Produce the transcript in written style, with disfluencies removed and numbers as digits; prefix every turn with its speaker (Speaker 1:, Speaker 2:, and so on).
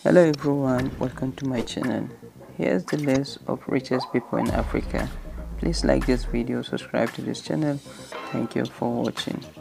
Speaker 1: Hello everyone, welcome to my channel. Here's the list of richest people in Africa. Please like this video, subscribe to this channel. Thank you for watching.